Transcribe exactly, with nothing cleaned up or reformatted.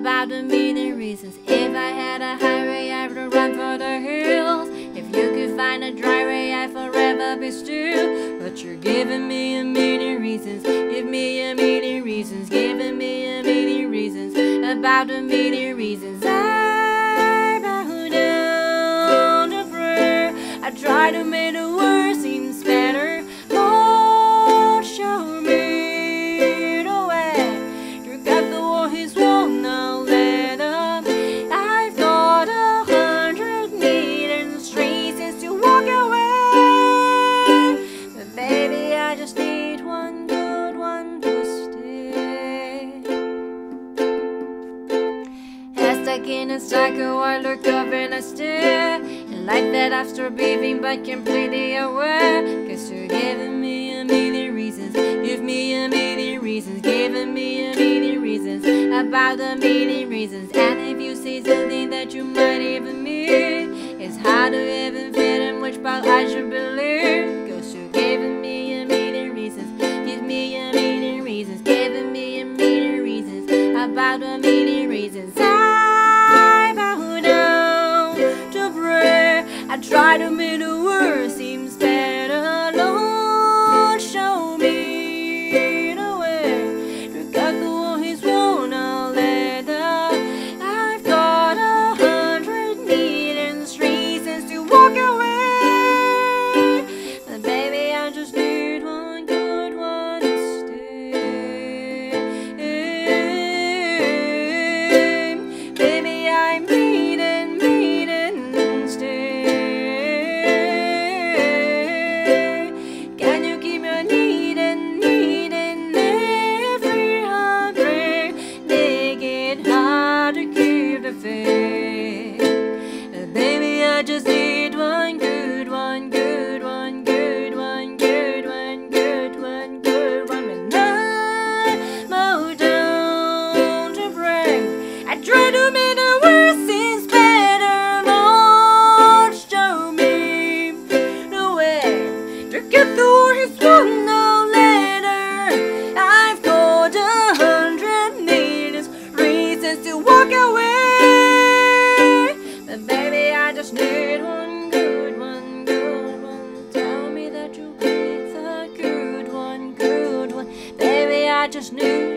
about a million reasons. If I had a highway, I would run for the hills. If you could find a dry way, I'd forever be still. But you're giving me a million reasons. Give me a million reasons. Giving me a million reasons. About a million reasons. I bow down to prayer. I try to make the world seem better. Lord, show me the way. You got the war, His won't now let up. I've got a hundred million reasons to walk away, but baby, I just need one good one to stay. Head stuck in a cycle, I look up and I stare. And like that I've stopped breathing but completely aware. Cause you're giving me a million reasons. Give me a million reasons. Giving me a million reasons. About a million reasons. And if you say something that you might even mean, it's hard to even fit in which part I should believe. Cause you're giving me a million reasons. Give me a million reasons. Giving me a million reasons. About a million reasons. I bow down to prayer. I try to make the world seems better. Lord, show me the way. You got the one His won't now let up. I've got a hundred million reasons to walk away, but baby, I just need one good one to stay. Baby, I'm needing, needing to stay. Can you keep me needing, needing every heartbreak? Make it hard to keep the faith. Baby, I just need one good one, good one, good one, good one, good one, good one. When I bow down to pray, I try to make the world seem better. Lord, show me the way to get through His one now later. I've got a hundred million reasons to walk away, but baby, I just need one good one, good one. Tell me that you need a good one, good one. Baby, I just need